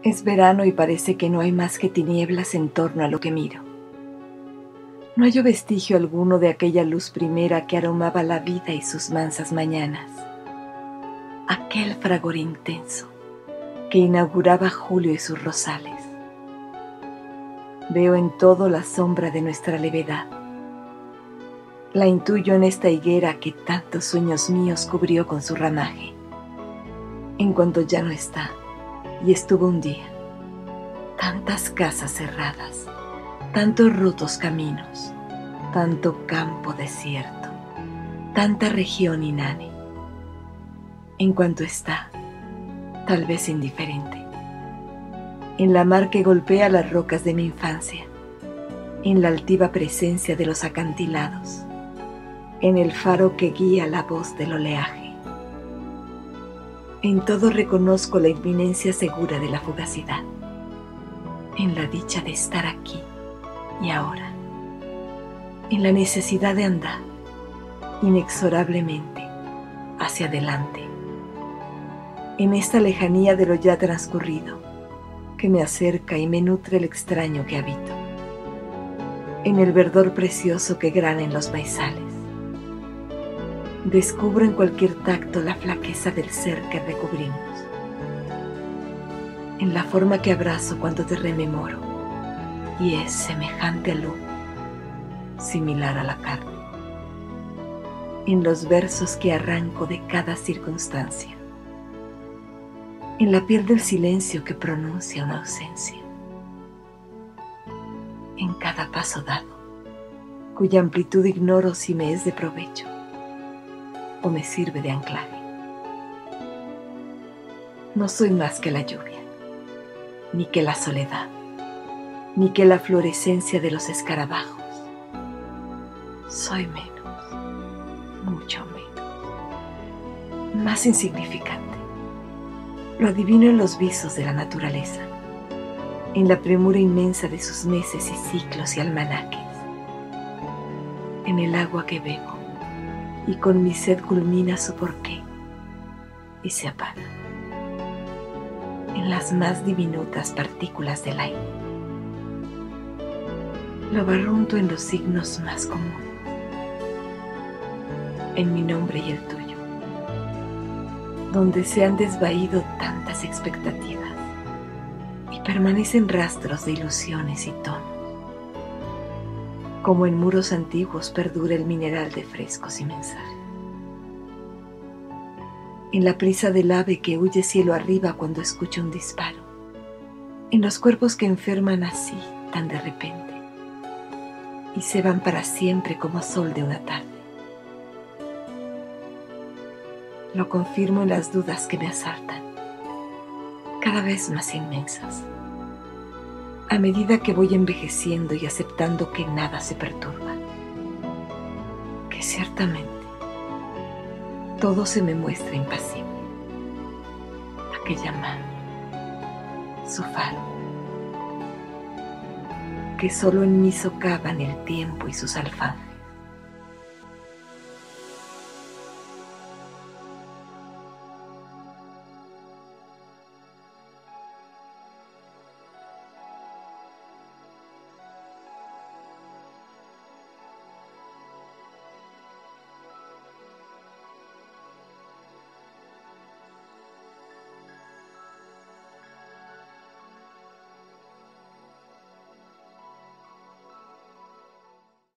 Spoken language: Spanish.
Es verano y parece que no hay más que tinieblas en torno a lo que miro. No hallo vestigio alguno de aquella luz primera que aromaba la vida y sus mansas mañanas. Aquel fragor intenso que inauguraba julio y sus rosales. Veo en todo la sombra de nuestra levedad. La intuyo en esta higuera que tantos sueños míos cubrió con su ramaje. En cuanto ya no está, y estuvo un día, tantas casas cerradas, tantos rotos caminos, tanto campo desierto, tanta región inane. En cuanto está, tal vez indiferente, en la mar que golpea las rocas de mi infancia, en la altiva presencia de los acantilados, en el faro que guía la voz del oleaje. En todo reconozco la inminencia segura de la fugacidad, en la dicha de estar aquí y ahora, en la necesidad de andar inexorablemente hacia adelante, en esta lejanía de lo ya transcurrido que me acerca y me nutre el extraño que habito, en el verdor precioso que grana en los maizales. Descubro en cualquier tacto la flaqueza del ser que recubrimos, en la forma que abrazo cuando te rememoro, y es semejante al humo, similar a la carne, en los versos que arranco de cada circunstancia, en la piel del silencio que pronuncia una ausencia, en cada paso dado, cuya amplitud ignoro si me es de provecho o me sirve de anclaje. No soy más que la lluvia, ni que la soledad, ni que la florescencia de los escarabajos. Soy menos, mucho menos, más insignificante. Lo adivino en los visos de la naturaleza, en la premura inmensa de sus meses y ciclos y almanaques, en el agua que bebo, y con mi sed culmina su porqué y se apaga, en las más diminutas partículas del aire. Lo barrunto en los signos más comunes, en mi nombre y el tuyo, donde se han desvaído tantas expectativas y permanecen rastros de ilusiones y tonos, como en muros antiguos perdura el mineral de frescos y mensajes. En la prisa del ave que huye cielo arriba cuando escucha un disparo, en los cuerpos que enferman así tan de repente y se van para siempre como sol de una tarde. Lo confirmo en las dudas que me asaltan, cada vez más inmensas, a medida que voy envejeciendo y aceptando que nada se perturba, que ciertamente todo se me muestra impasible. Aquella mano, su faro, que solo en mí socavan el tiempo y sus alfanjes.